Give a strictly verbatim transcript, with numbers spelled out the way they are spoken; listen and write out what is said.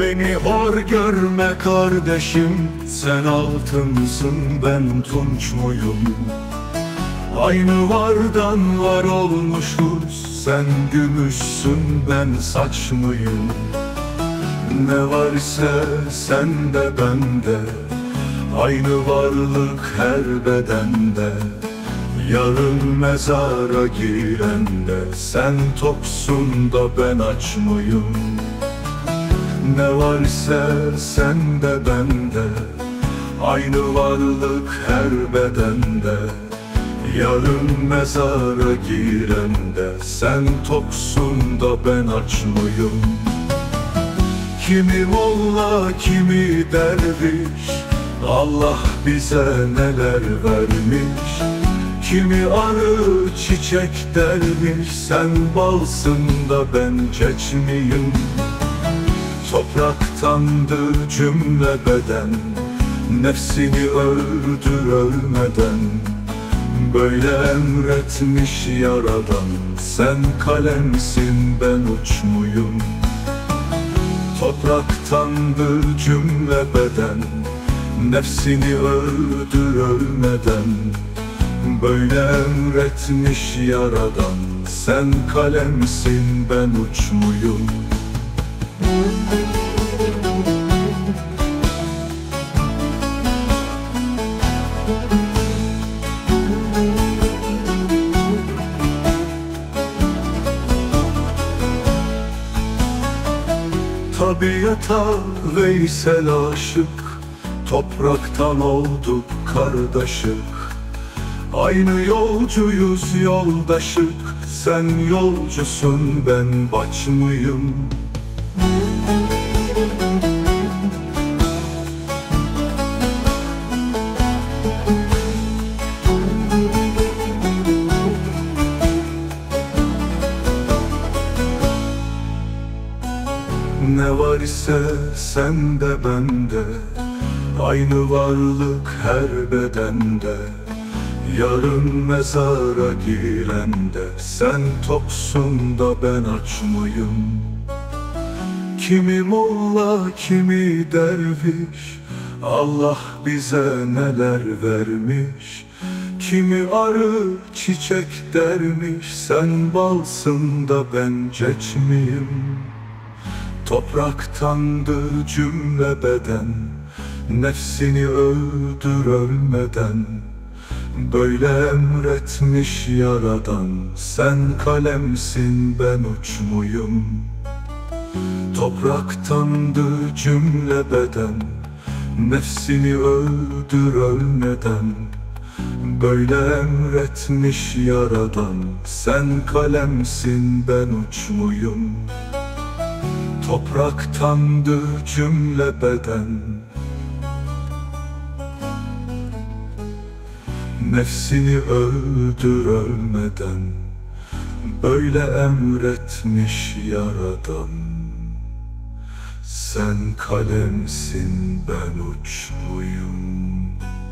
Beni hor görme kardeşim, sen altınsın ben tunç muyum? Aynı vardan var olmuşuz, sen gümüşsün ben saç mıyım? Ne var ise sende bende, aynı varlık her bedende. Yarın mezara girende, sen toksun da ben aç mıyım? Ne var ise sende bende, aynı varlık her bedende. Yarın mezara girende, sen toksun da ben aç mıyım? Kimi molla kimi derviş, Allah bize neler vermiş. Kimi arı çiçek dermiş, sen balsın da ben çeç miyim? Topraktandır cümle beden, nefsini öldür ölmeden. Böyle emretmiş yaradan, sen kalemsin ben uç muyum? Topraktandır cümle beden, nefsini öldür ölmeden. Böyle emretmiş yaradan, sen kalemsin ben uç muyum? Tabiata Veysel aşık, topraktan olduk kardeşik. Aynı yolcuyuz yoldaşık, sen yolcusun ben baç mıyım? Ne var ise sende bende, aynı varlık her bedende. Yarın mezara girende, sen toksun da ben aç mıyım? Kimi molla kimi derviş, Allah bize neler vermiş. Kimi arı çiçek dermiş, sen balsın da ben çeç miyim? Topraktandır cümle beden, nefsini öldür ölmeden. Böyle emretmiş yaradan, sen kalemsin ben uç muyum? Topraktandır cümle beden, nefsini öldür ölmeden. Böyle emretmiş yaradan, sen kalemsin ben uç muyum? Topraktandır cümle beden, nefsini öldür ölmeden. Böyle emretmiş yaradan, sen kalemsin ben uç muyum?